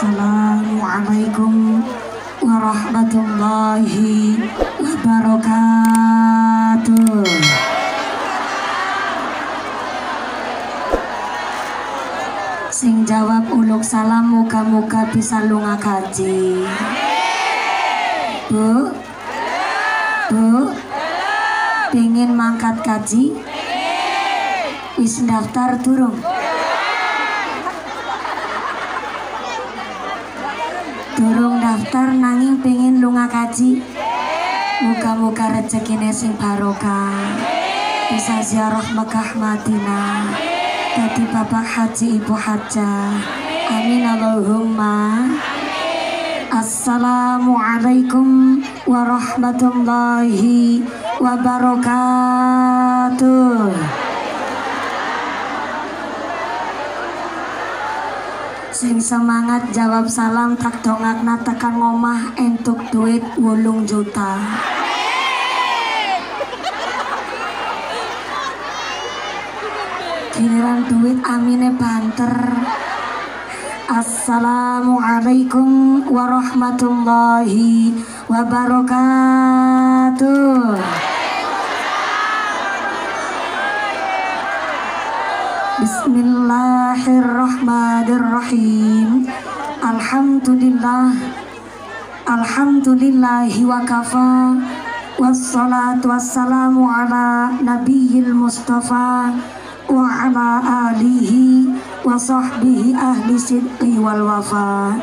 Assalamualaikum warahmatullahi wabarakatuh. Sing jawab uluk salam muka-muka bisa lunga kaji. Bu, pengen mangkat kaji? Wis daftar turun? Durung daftar nanging pengen lunga kaji. Muka-muka rezekine sing barokah, bisa ziarah Mekah Madinah, dadi bapak haji ibu hajah. Amin Allahumma. Assalamualaikum warahmatullahi wabarakatuh. Sing semangat jawab salam tak dongakna tekan ngomah entuk duit 8 juta. Giliran duit amine banter. Assalamualaikum warahmatullahi wabarakatuh. Bismillahirrahmanirrahim. Alhamdulillahi wa kafa, wassalatu wassalamu ala nabiyil mustafa wa ala alihi wa sahbihi ahli sidqi wal wafa.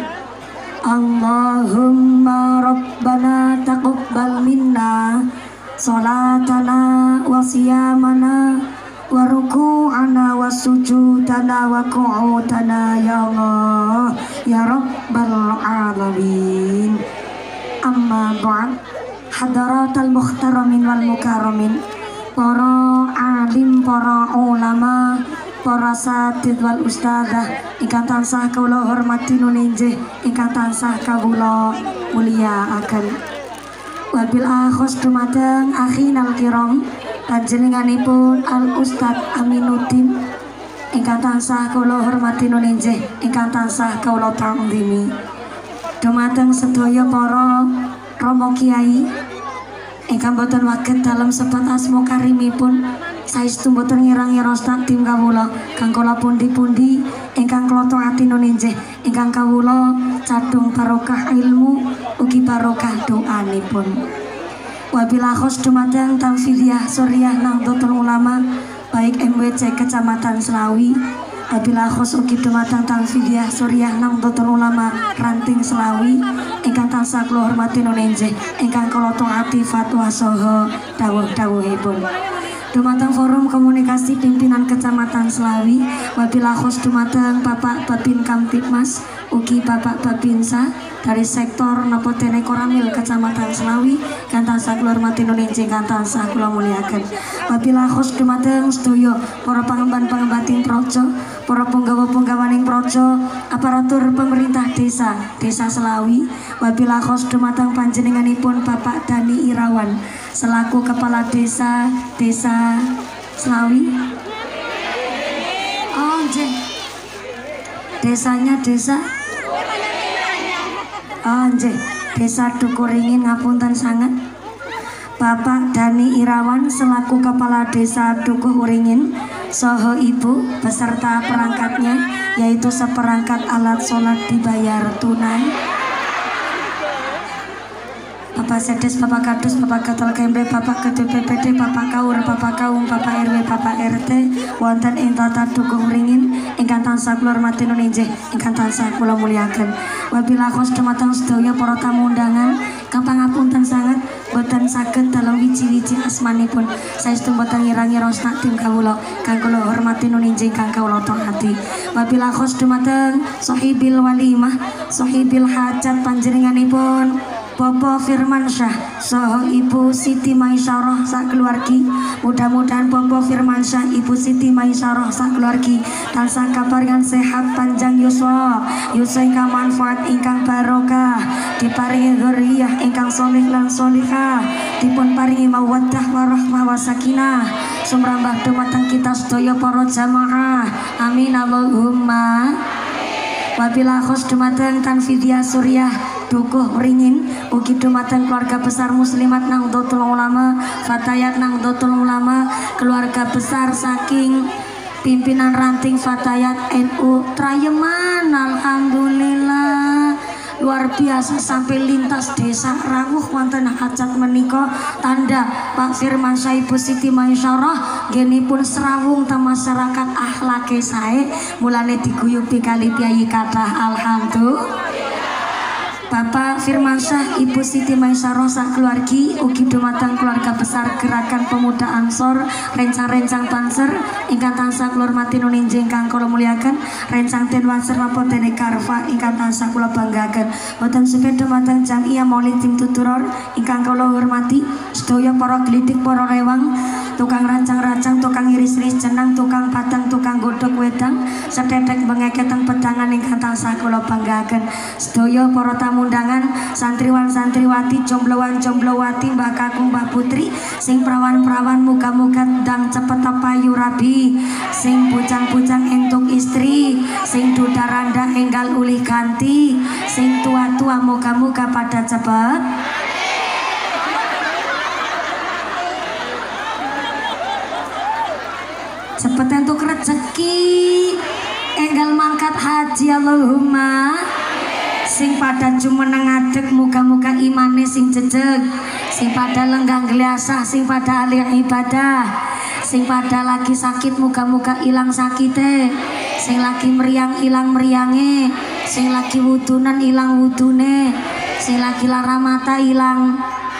Allahumma rabbana taqabbal minna salatana wa siyamana wa ruku'ana wa sujudana wa qu'udana ya Allah ya rabbal alamin. Amma ba'd. Hadaratal muhtaramin wal mukarramin, para alim, para ulama, para satid wal ustadzah ingkang tansah kawula hormati nuninjih, ingkang tansah kawula mulyakaken. Wabil akhos dumateng akhinal kiram panjenenganipun Al Ustad Aminuddin ingkang tansah kawula hormati nuninjih, ingkang tansah kawula tamdimi. Dumateng sedaya para rama kiai ingkang boten waget dalam sebat asma karimipun, saestu boten ngira-ngira tim kawula kang kala pundi-pundi ingkang kloto ati nuninjih, ingkang kawula cadung barokah ilmu ugi barokah doanipun. Wabila khos dumateng Tamfidiyah Suriah Nahdlatul Ulama baik MWC Kecamatan Selawi, wabila khos ugi dumateng Tamfidiyah Suriah Nahdlatul Ulama Ranting Selawi ingkang tansah kula hormati nuninjih, ingkang kula taati fatwa saha dawuh-dawuhipun. Dumateng forum komunikasi pimpinan Kecamatan Selawi, wabila khos dumateng Bapak Babin Kamtibmas ugi Bapak Babinsa dari sektor Napotene Koramil Kecamatan Selawi kang tansah kula hormati nuninjih, kang tansah kula mulyaken. Wabila khos dumateng sedaya para pangemban-pangembating praja, para punggawa-punggawaning praja, aparatur pemerintah desa Selawi, wabila khos dumateng panjenenganipun Bapak Dani Irawan selaku Kepala Desa Selawi. Oh, desanya desa Desa Dukuringin, ngapunten sangat. Bapak Dani Irawan selaku Kepala Desa Dukuringin saha ibu beserta perangkatnya, yaitu seperangkat alat sholat dibayar tunai. Bapak Sedes, Bapak Kadus, Bapak Ketua KMB, Bapak Ketua PPD, Bapak Kaur, Bapak Kaum, Bapak RW, Bapak RT wonten ing tata Dukuringin ingkang tansah kula hormati nuninjih, ingkang tansah kula mulyaken. Wabila khos dumateng sedaya para tamu undangan kang pangapunten sanget boten saged dalam wiji-wiji asmanipun, saestu boten ngira-ngira tim kawula kang kula hormati nuninjih, kang kawula taati. Wabila khos dumateng sahibil walimah, sahibil hajat panjenenganipun Bapak Firmansyah saha Ibu Siti Maisyarah sakeluargi. Mudah-mudahan Bapak Firmansyah Ibu Siti Maisyarah sakeluargi tansah kaparingan sehat panjang yuswa ingkang manfaat ingkang barokah, diparingi dzurriyyah ingkang sholih lan sholihah, dipun paringi mawaddah warahmah wasakinah sumrambah dumateng kita sedaya para jamaah. Amin Allahumma. Wabila khos dumateng Tanfidia Suryah Dukuh Ringin, ugi dumateng keluarga besar Muslimat Nahdlatul Ulama, Fatayat Nahdlatul Ulama, keluarga besar saking pimpinan ranting Fatayat NU Trayeman. Alhamdulillah luar biasa sampai lintas desa rawuh wonten hajat menika tanda Pak Firman Syah Ibu Siti Maisyarah genipun serawung ta masyarakat akhlake sae mulane diguyubi kali piyayi kathah. Alhamdulillah Bapak Firman Syah Ibu Siti Maisyarah sak keluargi ugi dumateng keluarga besar Gerakan Pemuda Ansor rencang-rencang Banser ingkang tansah kula hormati nuninji ingkang kula muliaken, rencang den Wanser napa dene Karfa ingkang tansah kula banggaken. Boten suket dumateng Jamiah Maulid Tim Tuturor ingkang kula hormati, sedaya para glidik para rewang, tukang rancang-rancang, tukang iris-iris jenang, tukang pateng, tukang godhog wedang, sedherek bengeketeng pedangan ingkang tansah kula banggaken. Sedaya para tamu undangan, santriwan santriwati, jombloan jomblowati, mbah kakung mbah putri, sing prawan-prawan muga-muga ndang cepet payu rabi, sing bujang-bujang entuk istri, sing duda-randa enggal ulih ganti, sing tua-tua muga-muga pada cepet cepet entuk rezeki, enggal mangkat haji. Allahumma sing pada jumeneng ngadeg muga-muga imane sing jejeg, sing pada lenggah geliasah, sing pada ahli ibadah, sing pada lagi sakit muga-muga ilang sakite, sing lagi meriang ilang meriange, sing lagi wudunan ilang wudune, sing lagi lara mata ilang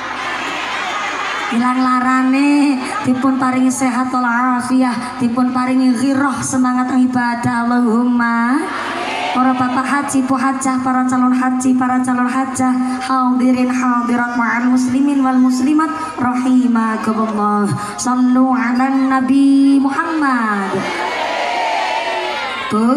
larane, dipun paringi sehat walafiat, dipun paringi ghirah semangat ibadah. Allahumma para bapak haji, bu hajah, para calon haji, para calon hajah, hadirin hadirat ma'al muslimin wal muslimat rahimakumullah. Sallu ala Nabi Muhammad. Bu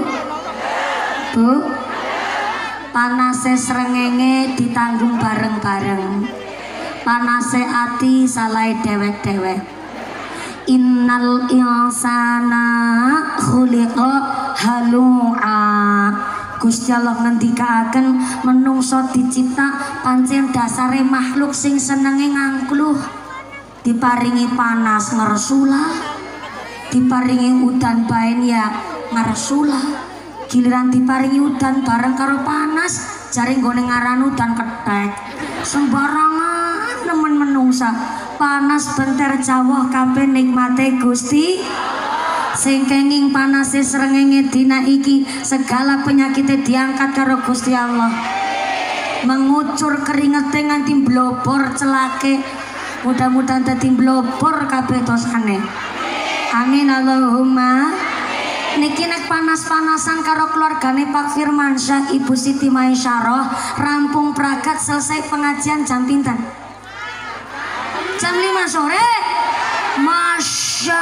panase srengenge ditanggung bareng-bareng, panase ati salai dewek-dewek. Innal insana khuliqa halu'a. Gusti Allah ngendikaaken menungso dicipta pancen dasare makhluk sing senenge ngangkluh, diparingi panas ngersula, diparingi udan baen ya ngersula, giliran diparingi udan bareng karo panas jare nggone ngaran udan kethek sembarangan nemen menungsa. Panas benter jawah kabeh nikmate Gusti, sing kenging panase srengenge dina iki segala penyakitnya diangkat karo Gusti Allah. Mengucur keringete nganti blobor celake, mudah-mudahan dadi blobor kabeh dosane. Amin Allahumma. Niki nek panas-panasan karo keluargane Pak Firman Syah Ibu Siti Maisyarah rampung pragat selesai pengajian jam pinten? Jam 5 sore. Masya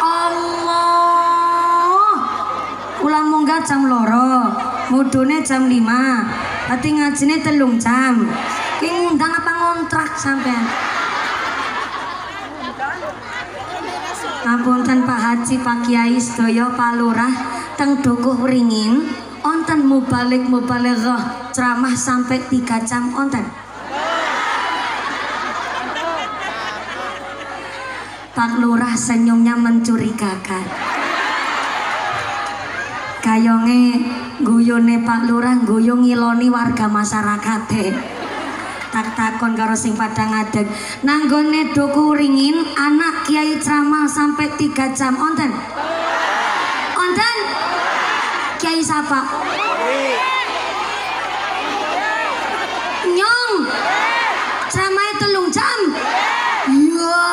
Allah. Ulang munggah jam loro, mudune jam 5, berarti ngajine 3 jam. Ki ngundang apa ngontrak sampean? Ngapunten Pak Haji, Pak Kiai sedaya, Pak Lurah teng Dukuh Ringin onten mubalik-mubalighah ceramah sampai 3 jam onten. Pak Lurah senyumnya mencurigakan. Kayonge guyone Pak Lurah guyu ngiloni warga masyarakat. Tak takon karo sing pada ngadeg. Nanggone Dukuh Ringin anak kiai ceramah sampai 3 jam onten. Onten? Kiai siapa? Nyong. Ceramahnya 3 jam. Ya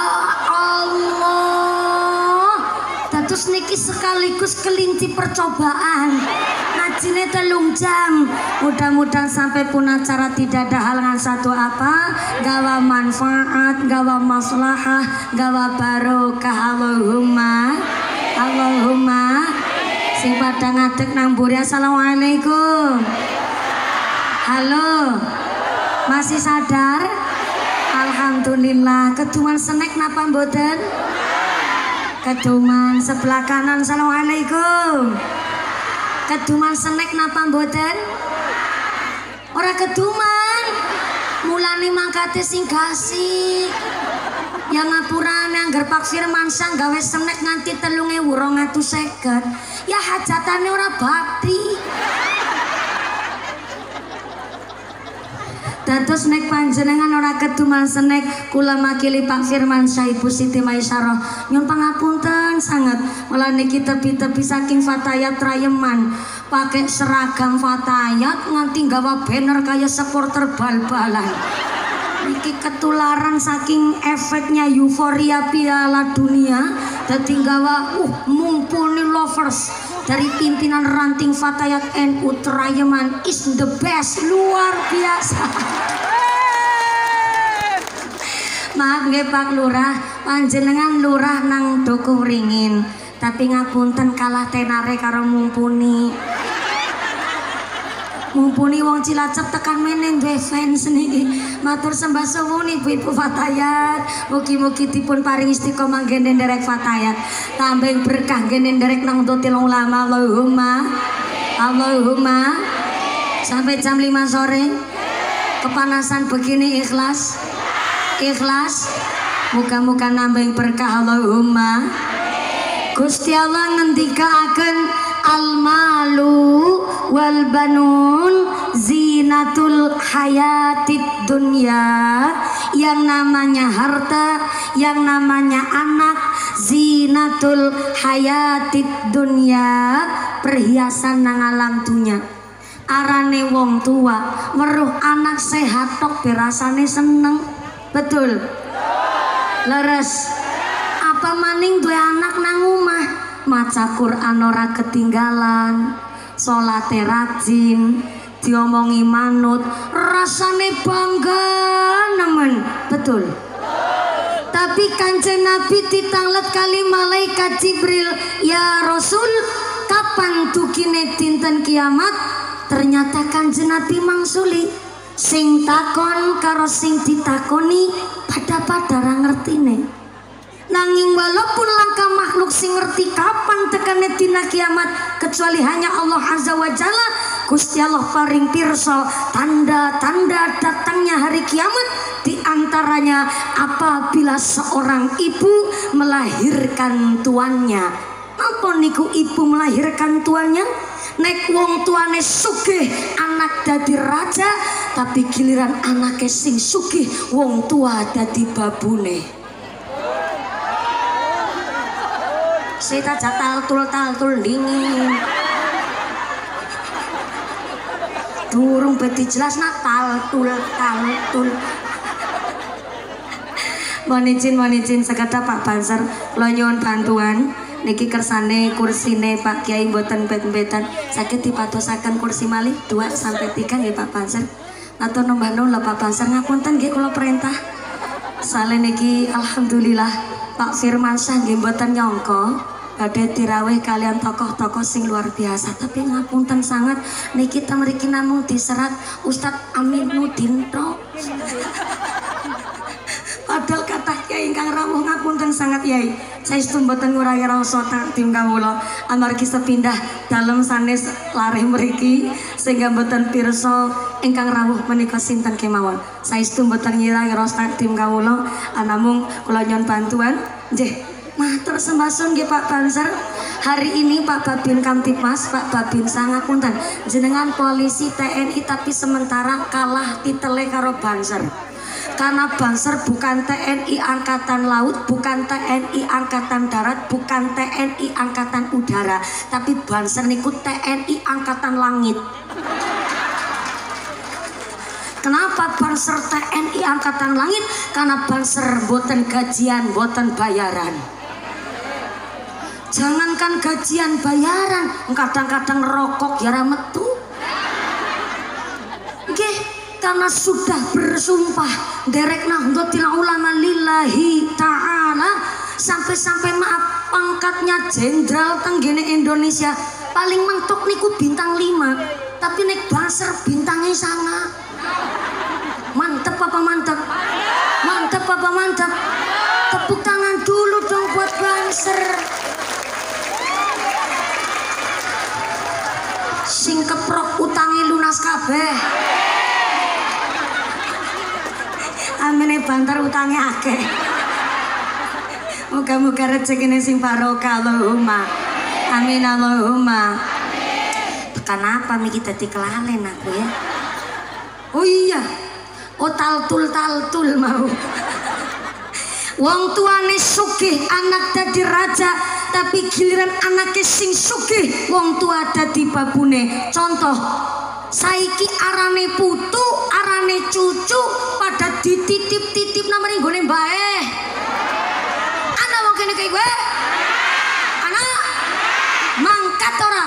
Allah, terus niki sekaligus kelinci percobaan ngajine 3 jam. Mudah-mudahan sampai pun acara tidak ada halangan satu apa, gawa manfaat, gawa maslahah, gawa barokah. Allahumma Allahumma. Sing pada ngadeg nang mburi assalamualaikum. Halo, masih sadar? Alhamdulillah. Keduman snack napa mboten? Keduman sebelah kanan. Assalamualaikum. Keduman snack napa mboten? Ora keduman. Mulane mangkate sing gasik. Yang ngapurane angger Pak Firmansyah gawe snack nganti 3.250. Ya hajatane ora bakti. Dados nek panjenengan ora keduman snack kula makili Pak Firmansyah Ibu Siti Maisyarah nyuwun pangapunten sanget. Mulane kita tepi-tepi saking Fatayat Rayeman pakai seragam Fatayat nganti gawa banner kaya supporter bal-balan. Niki ketularan saking efeknya euforia Piala Dunia dadi gawa mumpuni lovers dari pimpinan ranting Fatayat NU Trayeman is the best, luar biasa. Maaf nggih Pak Lurah, panjenengan lurah nang Dukuh Ringin, tapi ngapunten kalah tenare karo mumpuni. Mumpuni wong Cilacap tekan meneng duwe fans niki. Matur sembah suwun Ibu-ibu Fatayat. Mugi-mugi dipun paring istiqomah nggih nderek Fatayat. Tambah berkah nggih nderek Nahdlatul Ulama. Allahumma. Sampai jam 5 sore. Kepanasan begini ikhlas. Ikhlas. Muga-muga nambah berkah Allahumma. Gusti Allah ngendikaaken al-malu wal banun zinatul hayatid dunya. Yang namanya harta, yang namanya anak, zinatul hayatid dunya, perhiasan nang alam dunya. Arane wong tua weruh anak sehat tok dirasane seneng. Betul? Leres. Apa maning duwe anak nang omah, maca Quran ora ketinggalan, salate rajin, diomongi manut, rasane bangga nemen. Betul? Tapi Kanjeng Nabi ditanglet kali malaikat Jibril, "Ya Rasul, kapan dukine dinten kiamat?" Ternyata Kanjeng Nabi mangsuli, sing takon karo sing ditakoni pada-pada ra ngertine. Nanging walaupun langkah makhluk sing ngerti kapan tekane dina kiamat kecuali hanya Allah Azza wa Jalla, Gusti Allah paring pirsa tanda-tanda datangnya hari kiamat. Di antaranya apabila seorang ibu melahirkan tuannya. Apa niku ibu melahirkan tuannya? Nek wong tuane sugih anak dadi raja, tapi giliran anake sing sugih wong tua dadi babune. Saya tak taltul dingin. Durung beti jelas nak taltul. Mohon izin sekedap Pak Banser, kula nyuwun bantuan. Niki kersane kursine Pak Kiai mboten bet-betan. Saged dipatosaken kursi malih 2 sampai 3 nggih Pak Banser. Matur nuwun lho Pak Banser, ngapunten nggih kula perintah. Sale niki alhamdulillah Pak Firmansyah nggih mboten nyangka badhe dirawuh kalian tokoh-tokoh sing luar biasa. Tapi ngapunten sangat niki ta mriki namung diserat Ustadz Aminuddin tok. Padahal kata Kyai ingkang rawuh ngapunten sangat Yai. Saestu mboten ngurangi rasa takdim kawula amargi sepindah dalem sanes larih mriki sehingga mboten pirsa ingkang rawuh menika sinten kemawon. Saestu mboten ngurangi rasa takdim kawula namung kula nyuwun bantuan nggih. Matur sembah suwun nggih Pak Banser. Hari ini Pak Babin Kamtipmas, Pak Babin sangapunten jenengan polisi TNI tapi sementara kalah titele karo Banser. Karena Banser bukan TNI Angkatan Laut, bukan TNI Angkatan Darat, bukan TNI Angkatan Udara, tapi Banser niku TNI Angkatan Langit. Kenapa Banser TNI Angkatan Langit? Karena Banser boten gajian, boten bayaran. Jangankan gajian bayaran, kadang-kadang rokok ya metu. Nggih, karena sudah bersumpah derek Nahdlatul Ulama lillahi ta'ala, sampai-sampai maaf pangkatnya jenderal tenggene Indonesia paling mentok niku bintang 5, tapi nek Banser bintangnya sangat mantep apa mantep? Mantep apa mantep? Tepuk tangan dulu dong buat Banser. kabeh. Amene bantar utangnya akeh. Muga-muga rezekine sing barokah Allahumma. Amin Allahumma. Tekan apa miki dadi kelalen aku ya. Oh iya. Oh taltul mau. Wong tuane sugih anak dadi raja, tapi giliran anake sing sugih wong tua dadi babune. Contoh, saiki arane putu, arane cucu pada dititip-titip namane nggone mbae. Ana wong kene kaya gue. Ana mangkat ora?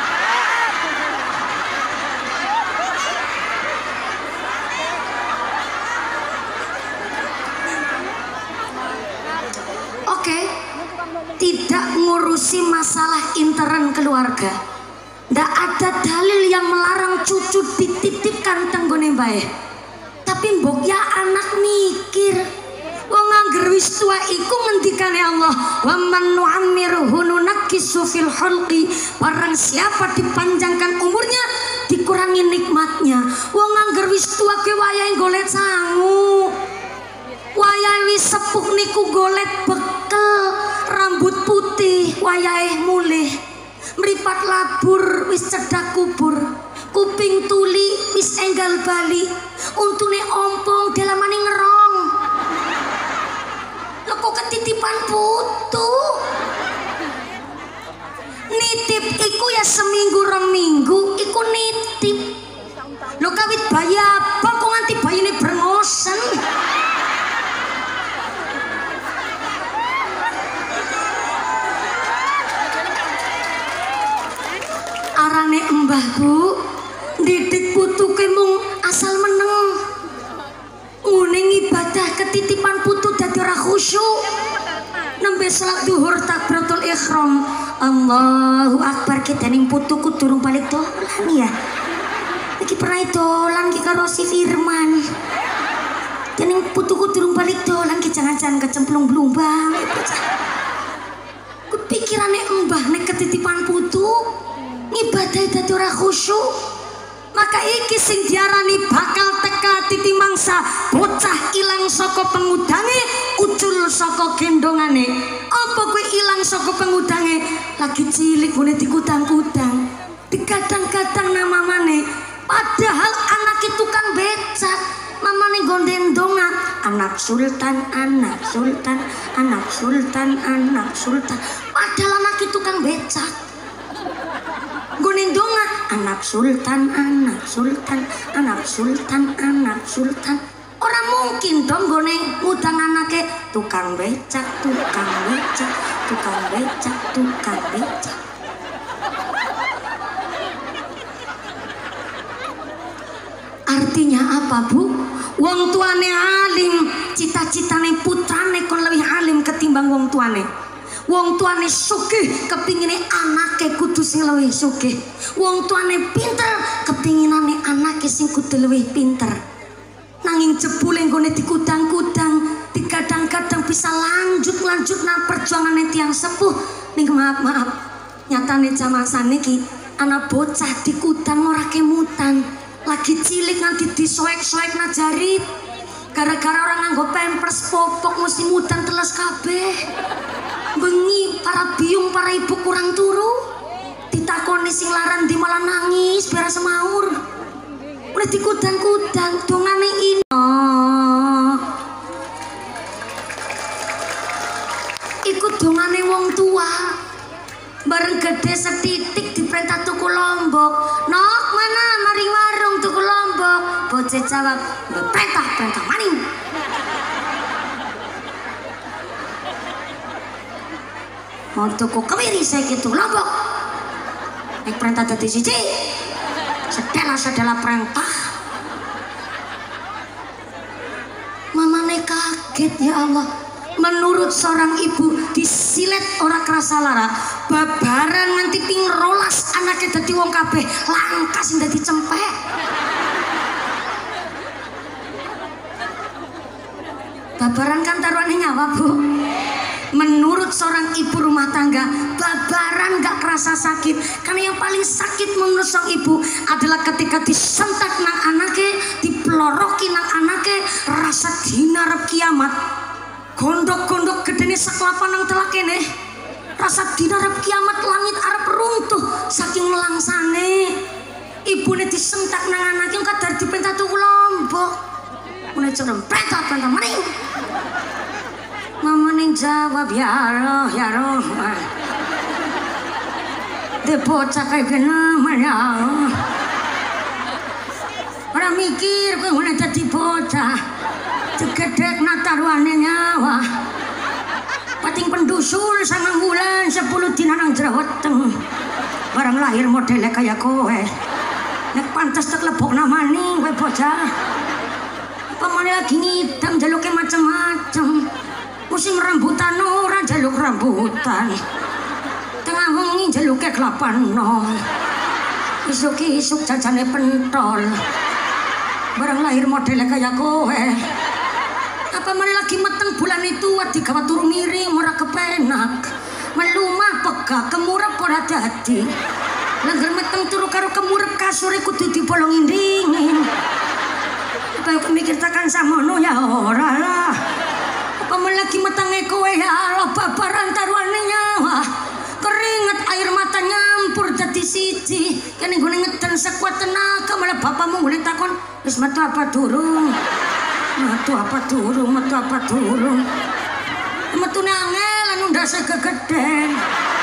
Oke, tidak ngurusi masalah intern keluarga. Ndak ada dalil yang melarang cucu dititipkan tenggone mbae. Tapi mbok ya anak mikir. Wong angger wis tua iku ngendikane Allah, "Wa man nu'ammirhu nunakkisu fil khalqi." Barang siapa dipanjangkan umurnya, dikurangi nikmatnya. Wong angger wis tua ke wayahe golek sangu. Wayahe wis sepuh niku golek bekel, rambut putih wayahe mulih. Mripat labur wis cedak kubur, kuping tuli wis enggal bali, untune ompong dalamane ngerong. Lho kok ketitipan putu? Nitip iku ya seminggu rong minggu iku nitip. Lho kawit bayi apa kok nganti bayine brengosen? Arane embah Bu, didik putuke mung asal meneng. Ngune ibadah ketitipan putu dadi ora khusyuk. Nembe salat zuhur takbiratul ihram, Allahu akbar kedaning putuku durung balik dolan ya. Iki pernah dolan ki karo si Firman. Dening putuku durung balik dolan ki jangan-jangan kecemplung blumbang. Kupikirane embah nek ketitipan putu ibadah dadi ora khusyuk. Maka iki sing diarani bakal teka titi mangsa bocah ilang saka pengudange, ucul saka gendongane. Apa kowe ilang saka pengudange? Lagi cilik boleh dikutang-kutang, digadang-gadang nama mane. Padahal anak itu kan becak, mamane gonden donga, anak sultan, anak sultan, anak sultan, anak sultan. Padahal anak itu kan becak. Gonen donga, anak sultan, anak sultan, anak sultan, anak sultan. Orang mungkin dong gone ngutang anake tukang becak, tukang becak, tukang becak, tukang becak. Artinya apa Bu? Wong tuane alim, cita-citane putrane kon lebih alim ketimbang wong tuane. Wong tuane sugih kepingine anake kudu sing luwih sugih. Wong tuane pinter kepinginane anake sing kudu luwih pinter. Nanging jebule nggone dikudang-kudang, digadang-gadang bisa lanjut nang perjuangane tiang sepuh. Ning maaf, nyatane zaman saniki anak bocah dikudang ora kemutan. Lagi cilik nganti disoek-soek najarit. Gara-gara orang nganggo pampers popok mesti mutan teles kabeh. Bengi para biung para ibu kurang turu, ditakoni sing laran di malah nangis biar semaur. Udah dikudang-kudang dongane ini. Ikut dongane wong tua. Bareng gede setitik diperintah tuku lombok. Nok mana mari warung tuku lombok. Bocah jawab, perintah maning. Mau tuku kemiri saya gitu lombok. Naik perintah dadi siji. Sedela perintah. Mamane kaget ya Allah. Menurut seorang ibu disilet ora kerasa lara, babaran nganti ping rolas anaknya dadi wong kabeh langka sing dadi cempek. Babaran kan taruhane nyawa Bu. Menurut seorang ibu rumah tangga, babaran gak kerasa sakit. Karena yang paling sakit menurut sang ibu adalah ketika disentak nang anake, dipeloroki nang anake, rasa dinarep kiamat. Gondok-gondok gedene seklapan nang telakene, rasa dinarep kiamat, langit arep runtuh saking langsane. Ibune disentak nang anake kadar dipentah tuku Lombok. Mune cerempet apa maning. Mama ning jawab ya roh ya roh. De bocah kae kenapa ya. Ora mikir kowe ngene dadi bocah. Digedhek nataruane nyawa. Pating pendusul 9 bulan 10 dina nang jero weteng. Barang lahir modele kaya kowe. Nek pantes tak lebokna maning kowe bocah. Pamane lagi ngidam jaluke macem-macem. Musim rambutan ora jaluk rambutan. Tengah wengi jaluke kelapan nom. Isuk-isuk jajane pentol. Barang lahir modele kaya kowe. Apa mana lagi meteng bulan itu digawa turu miring ora kepenak. Melumah pegah kemurep ora dadi. Langgar meteng turu karo kemurep kasure kudu dibolongi dingin. Apa yo mikir tekan samono ya ora lah. Paman lagi metenge kowe ya Allah babaran taruhane nyawa. Keringet air mata nyampur dadi siji. Kene nggone ngeden sekuat tenaga malah bapakmu nggone takon wis metu apa durung? Metu apa durung? Metu apa durung? Metune angel anu ndase gegeden.